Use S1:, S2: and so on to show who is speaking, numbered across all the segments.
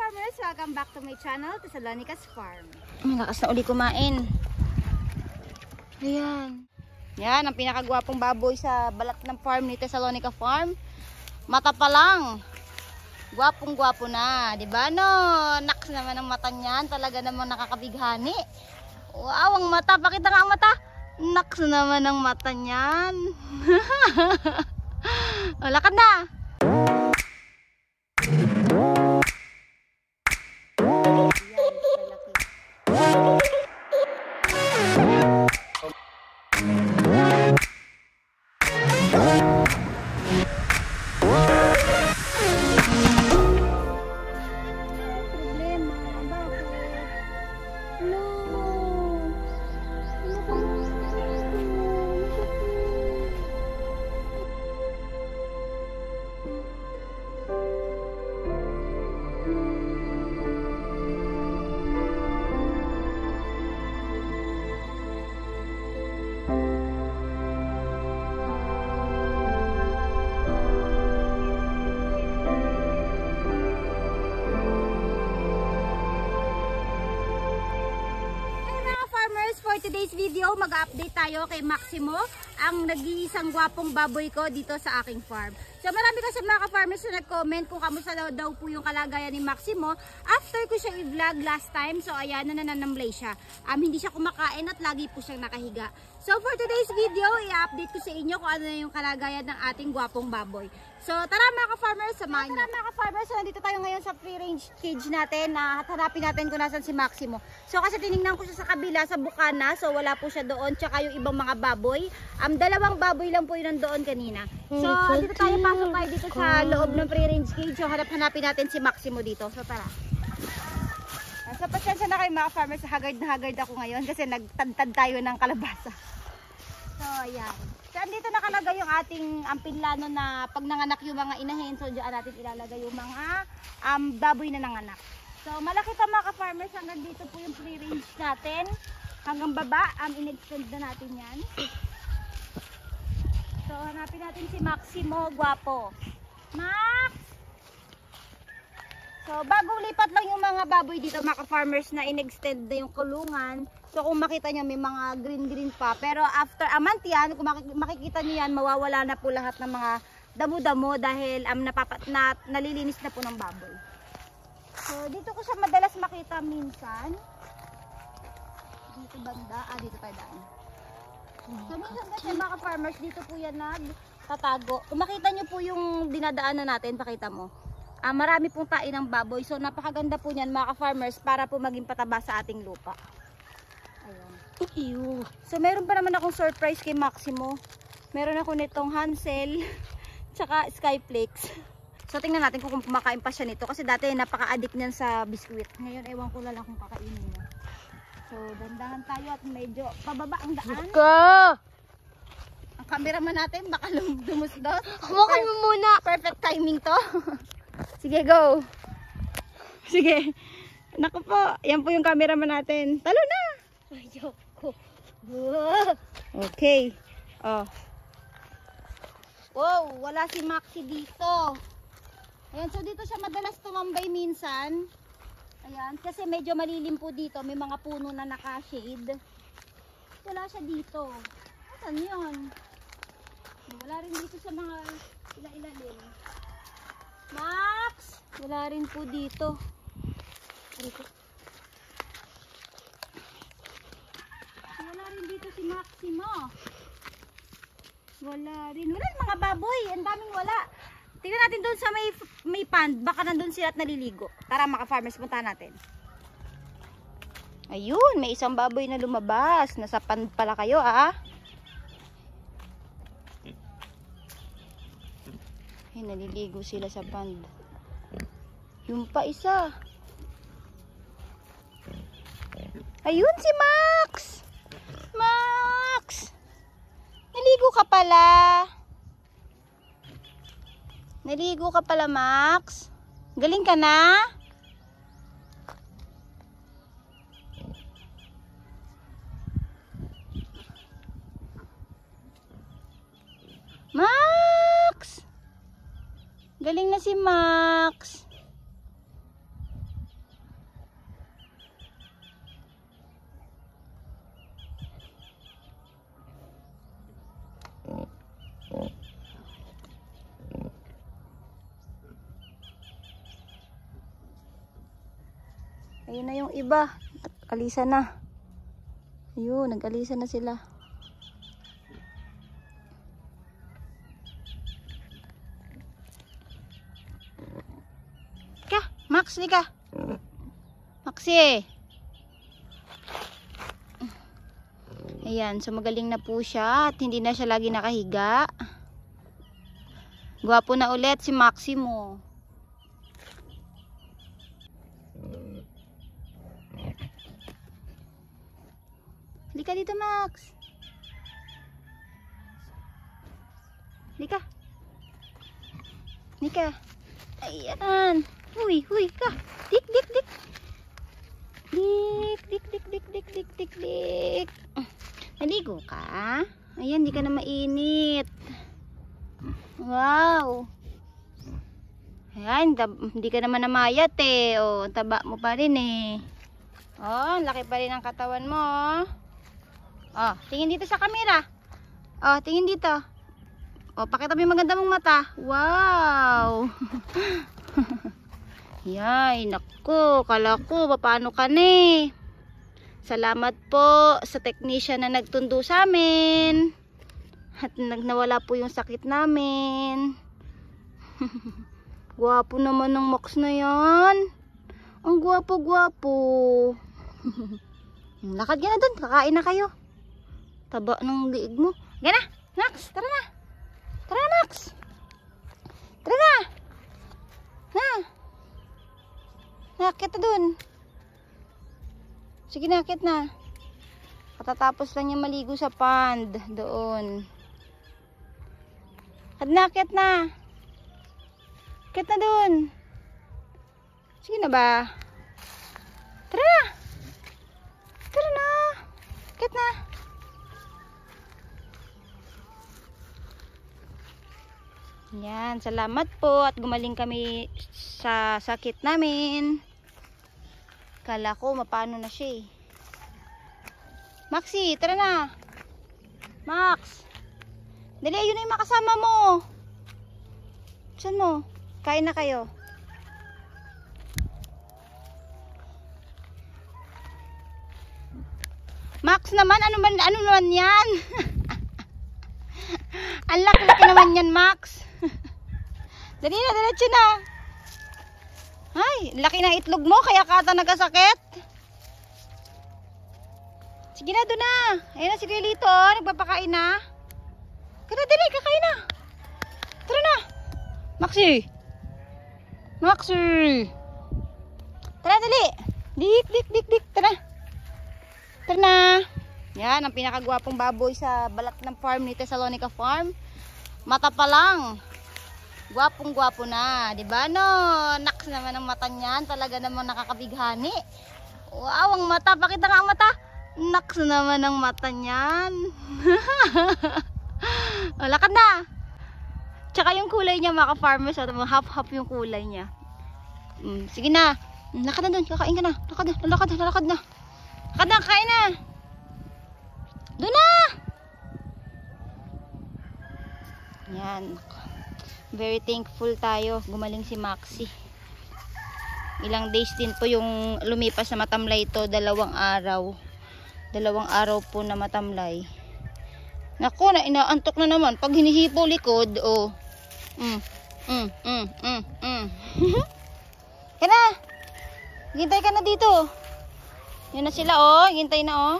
S1: farmers, welcome back to my channel, Thessalonica Farm.
S2: May lakas na uli kumain. Ayan. Yan, ang pinakagwapong baboy sa balat ng farm ni Thessalonica Farm. Mata pa lang. Gwapong-gwapo na. Diba no? Naks naman ang mata niyan. Talaga namang nakakabighani. Wow, ang mata. Pakita nga ang mata. Naks naman ang mata niyan. O, lakad na.
S1: For today's video, mag-update tayo kay Maximo, ang nag-iisang gwapong baboy ko dito sa aking farm. So marami kasi mga ka-farmers na nag-comment kung kamusta daw po yung kalagayan ni Maximo after ko siya i-vlog last time. So ayan, nananamlay siya. Hindi siya kumakain at lagi po siyang nakahiga. So for today's video, i-update ko sa inyo kung ano na yung kalagayan ng ating gwapong baboy. So tara mga ka-farmers, samahan niyo. Tara mga ka-farmers, so nandito tayo ngayon sa free range cage natin na hanapin natin kung nasan si Maximo. So kasi tinignan ko siya sa kabila, sa bukana, so wala po siya doon, tsaka yung ibang mga baboy. Dalawang baboy lang po yun nandoon kanina. So dito tayo, pasok tayo dito sa loob ng free range cage. So hanapin natin si Maximo dito. So tara. So pasensya na kayo mga farmers, haggard na haggard ako ngayon kasi nagtadtad tayo ng kalabasa. So ayan. So andito nakalagay yung ating pinlano na pag nanganak yung mga inahin, so diyan natin ilalagay yung mga baboy na nanganak. So malaki pa mga ka-farmers, hanggang dito po yung free range natin. Hanggang baba, in-extend na natin yan. So hanapin natin si Maximo, gwapo. Max! So bagong lipat lang yung mga baboy dito mga ka-farmers na in-extend na yung kulungan. So kung makita nyo may mga green pa, pero after a month yan, kung makikita nyo yan, mawawala na po lahat ng mga damo-damo dahil nalilinis na po ng baboy. So dito ko siya madalas makita minsan. Dito banda, dito tayo daan. So minsan kasi mga farmers, dito po yan nagtatago. Kung makita nyo po yung dinadaanan natin, pakita mo. Marami pong tain ng baboy. So napakaganda po niyan mga farmers para po maging pataba sa ating lupa. Ayan. So meron pa naman akong surprise kay Maximo. Meron ako nitong Hansel tsaka Skyflakes. So tingnan natin kung kumakain pa siya nito kasi dati napaka-addict niyan sa biskuit. Ngayon ewan ko lang kung kakainin niya. So dandahan tayo at medyo pababa ang daan. Ang cameraman natin baka dumusdos.
S2: Hawakan mo muna.
S1: Perfect timing to. Sige, go. Sige. Naku po, yan po yung cameraman natin. Talo na. Ayoko. Okay. Oh. Wow, wala si Maxi dito. Ayan, so dito siya madalas tumambay minsan. Ayan, kasi medyo malilim po dito. May mga puno na naka-shade. Wala siya dito. Saan yun? Wala rin dito sa mga ilalim. Max! Wala rin po dito. Wala rin dito si Maximo. Wala rin. Wala rin mga baboy. Ang daming wala. Tingnan natin doon sa may pond. Baka nandun sila at naliligo. Tara mga farmers, punta natin. Ayun, may isang baboy na lumabas. Nasa pond pala kayo Ay, naliligo sila sa pond. Yung pa isa. Ayun si Max! Max! Naligo ka pala. Naligo ka pala, Max. Galing ka na? Max! Galing na si Max.
S2: Ayun na yung iba. Alisa na. Ayun, nag-alisa na sila. Ka, Max, lika. Maxi. Ayan, so magaling na po siya at hindi na siya lagi nakahiga. Gwapo na ulit si Maximo. Lika dito, Max. Lika. Lika. Ayan. Huy, huy ka. Dik, dik, dik. Dik, dik, dik, dik, dik, dik, dik, dik. Naligo ka? Ayan, di ka na mainit. Wow. Ayan, hindi ka naman namayat eh. O, taba mo pa rin eh. Oh, laki pa rin ang katawan mo. Oh, tingin dito sa camera. Oh, tingin dito. Oh, pakita mo yung maganda mong mata. Wow. Yay, naku, kala ko paano ka na. Salamat po sa technician na nagtundo sa amin. At nawala po yung sakit namin. Gwapo naman ng Max na yan. Ang gwapo-gwapo. Lakad ka na dun, kakain na kayo. Taba ng liig mo. Gana, Max, tara na. Tara, Max. Tara na. Na. Nakakit na dun. Sige, nakakit na. Katatapos lang niya maligo sa pond. Doon. At nakakit na. Nakakit na dun. Sige na ba? Tara na. Tara na. Nakakit na. Yan, salamat po at gumaling kami sa sakit namin. Kala ko mapano na siya eh. Maxi, tara na. Max. Dali, ayun na yung makasama mo. Saan mo? Kain na kayo. Max naman, ano naman yan? Ang laki-laki naman yan, Max. Dali na, diretso na. Ay, laki na itlog mo, kaya ka ata nagkasakit. Sige na, doon na. Ayun na si Lilito, nagpapakain na. Kaya dali, kakain na. Tara na. Maxi. Maxi. Tara, dali. Dik, dik, dik, dik. Tara. Tara na. Yan, ang pinakagwapong baboy sa balat ng farm ni Thessalonica Farm. Mata pa lang. Gwapong-gwapo na, 'di ba? No, naks naman ang mata niyan, talaga namang nakakabighani. Wow, ang mata, pakita nga ang mata. Naks naman ang mata niyan. O, lakad na. Tsaka yung kulay niya, mga farmers, half-half yung kulay niya. Sige na. Lakad na doon, kakain ka na. Lakad na, lakad na, lakad na. Lakad na, kain na. Doon na. Yan. Very thankful tayo. Gumaling si Maxi. Ilang days din po yung lumipas na matamlay ito. 2 araw. 2 araw po na matamlay. Naku, na inaantok na naman. Pag hinihipo likod, oh. Kaya hintay ka na dito. Yan na sila, oh. Hintay na, oh.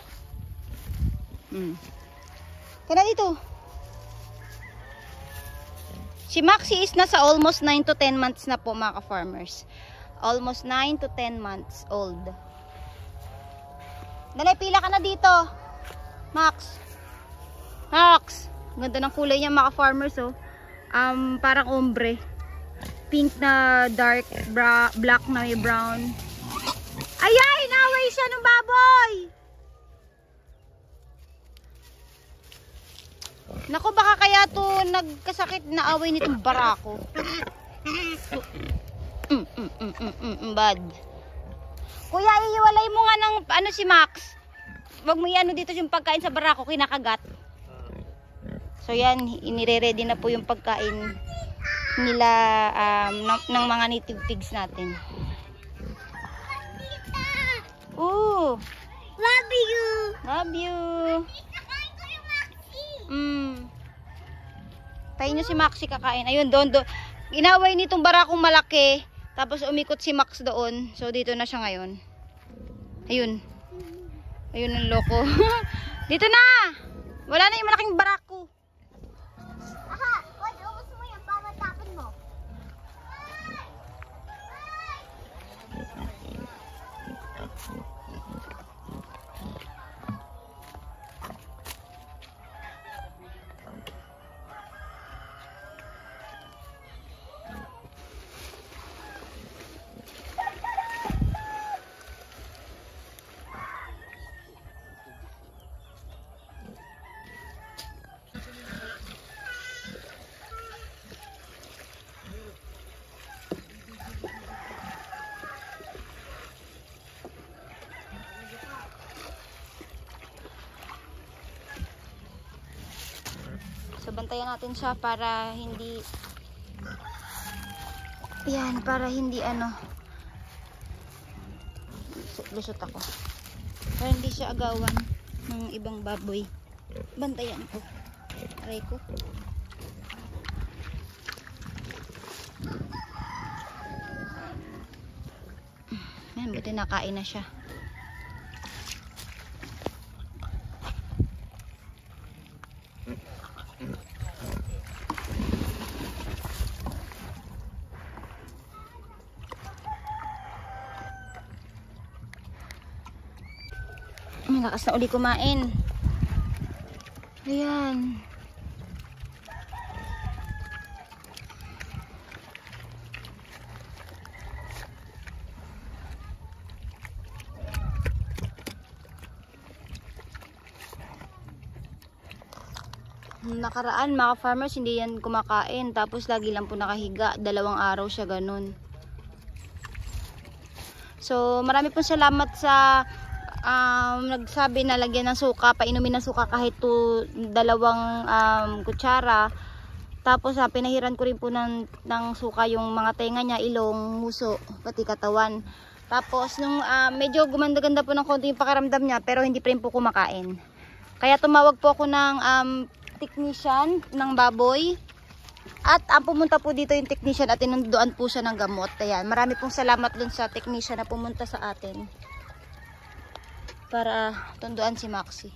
S2: Kaya na dito. Si Maxi is nasa almost 9 to 10 months na po, mga farmers. Almost 9 to 10 months old. Dali, pila ka na dito. Max. Max. Ganda ng kulay niya, mga farmers, oh. Parang ombre. Pink na dark, black na may brown. Ayay, naway siya ng baboy. Naku, baka kaya to nagkasakit na away nitong barako. Bad. Kuya, iiwalay mo nga ng ano si Max. Wag mo iano dito yung pagkain sa barako, kinakagat. So yan, inire-ready na po yung pagkain nila ng mga native pigs natin. Oh.
S1: Love you.
S2: Love you. Tayo nyo si Maxi kakain. Ayun, doon. Inaway nitong barakong malaki. Tapos umikot si Max doon. So, dito na siya ngayon. Ayun. Ayun ang loko. Dito na! Wala na yung malaking barako.
S1: Aha! Wag, ubos mo yan para tapon mo.
S2: So, bantayan natin siya para hindi para hindi lusot ako. Para hindi siya agawan ng ibang baboy. Bantayan ko. Aray ko. Yan, buti nakain na siya. Malakas na uli kumain. Ayan. Nakaraan mga farmers hindi yan kumakain. Tapos lagi lang po nakahiga. 2 araw siya ganun. So marami pong salamat sa nagsabi na lagyan ng suka, painumin ng suka kahit 2 kutsara. Tapos pinahiran ko rin po ng suka yung mga tenga niya, ilong, muso, pati katawan. Tapos nung medyo gumanda-ganda po ng konti yung pakiramdam niya, pero hindi pa rin po kumakain. Kaya tumawag po ako ng technician ng baboy. At pumunta po dito yung technician at tinunduan po siya ng gamot. Ayan, marami pong salamat dun sa technician na pumunta sa atin para tunduan si Maxi.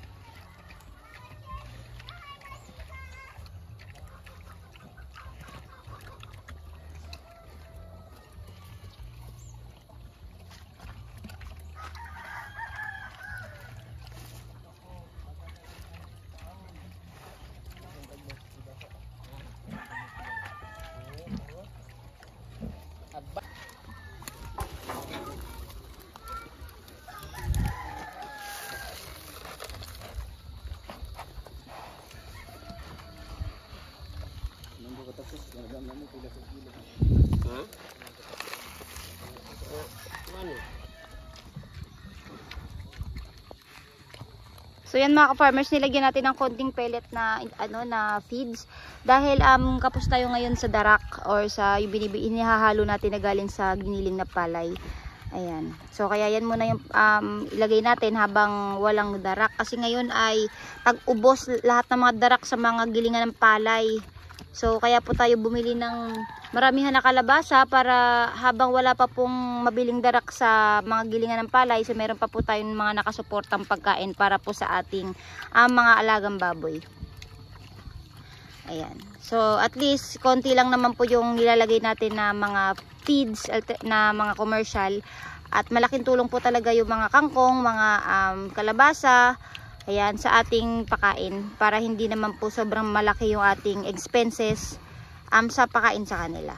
S2: So yan mga ka-farmers, nilagyan natin ng konting pellet na na feeds dahil kapos tayo ngayon sa darak or sa yung inihahalo natin na galing sa giniling na palay. Ayan. So kaya yan muna yung ilagay natin habang walang darak kasi ngayon ay tag-ubos lahat ng mga darak sa mga gilingan ng palay. So kaya po tayo bumili ng maramihan na kalabasa para habang wala pa pong mabiling darak sa mga gilingan ng palay, so meron pa po tayong mga nakasuportang pagkain para po sa ating mga alagang baboy. Ayan. So at least konti lang naman po yung nilalagay natin na mga feeds na mga commercial, at malaking tulong po talaga yung mga kangkong, mga kalabasa. Ayan, sa ating pakain para hindi naman po sobrang malaki yung ating expenses sa pakain sa kanila.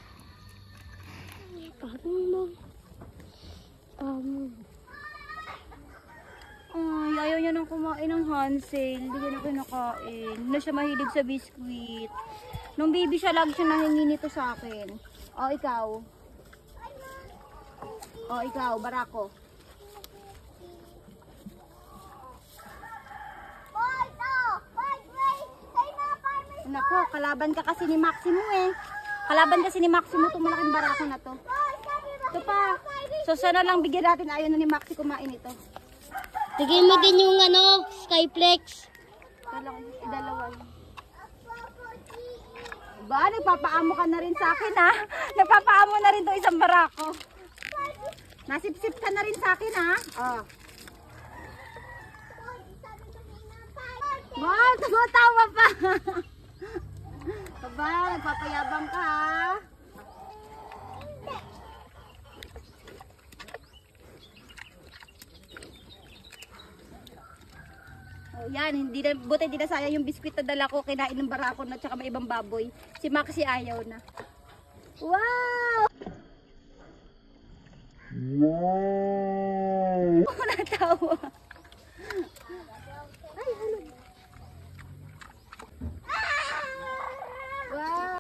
S1: Ay, ayaw niya nang kumain ng Hansel. Hindi niya na kinakain. Hindi siya mahilig sa biskuit. Nung baby siya, lagi siya nahingi nito sa akin. O, ikaw. O, ikaw, barako. Nako, kalaban ka kasi ni Maximo eh. Kalaban kasi ni Maximo itong malaking barako na to. Ito pa. So So sana lang bigyan natin, ayaw na ni Maxi kumain ito.
S2: Tigay mo din yung ano, Skyflex.
S1: Idalawa. Ba, nagpapaamo ka na rin sa akin ha. Nagpapaamo na rin 'tong isang barako. Nasipsip ka na rin sa akin ha. Oh. Wow, tumatawa pa. Aba, nagpapayabang ka ha. Oh, yan, buti hindi na sayang yung biskwit na dala ko, kinain ng barako na tsaka may ibang baboy. Si Maxi ayaw na. Wow! Wow! Ako natawa. Ay, hulog. Wow!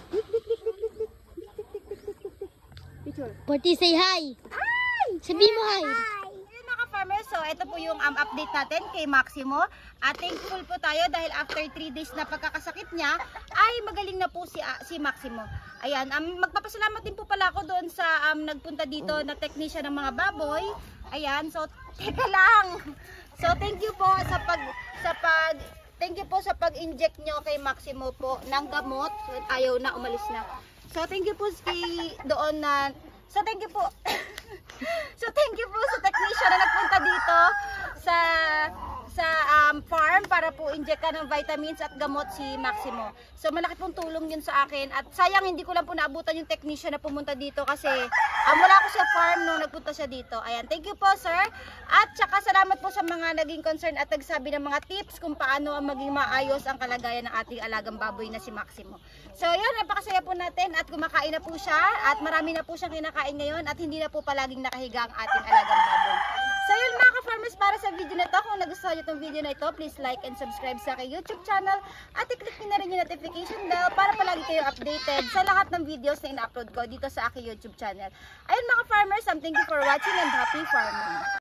S1: Picture.
S2: Party, say hi.
S1: Ay!
S2: Sabi mo hi.
S1: Farmers, so ito po yung update natin kay Maximo. At thankful po tayo dahil after 3 days na pagkakasakit niya ay magaling na po si Maximo. Ayan, magpapasalamat din po pala ako doon sa nagpunta dito na technician ng mga baboy. Ayan, so teka lang. So thank you po sa pag-inject nyo kay Maximo po ng gamot. So, ayaw na, umalis na. So thank you po doon na thank you po. So thank you po sa technician na nagpunta dito sa farm para po injectan ng vitamins at gamot si Maximo. So malaki pong tulong yun sa akin at sayang hindi ko lang po naabutan yung technician na pumunta dito kasi wala ako sa farm nung nagpunta siya dito. Ayan, thank you po sir. At saka salamat po sa mga naging concern at nagsabi ng mga tips kung paano maging maayos ang kalagayan ng ating alagang baboy na si Maximo. So yun, napakasaya po natin at kumakain na po siya at marami na po siyang kinakain ngayon at hindi na po palaging nakahiga ang ating alagang baboy. So yun mga ka-farmers, para sa video na to, kung nagustuhan nyo itong video na ito, please like and subscribe sa aking YouTube channel at i-click nyo na rin yung notification bell para palagi kayo updated sa lahat ng videos na ina-upload ko dito sa aking YouTube channel. Ayun mga ka-farmers, thank you for watching and happy farming!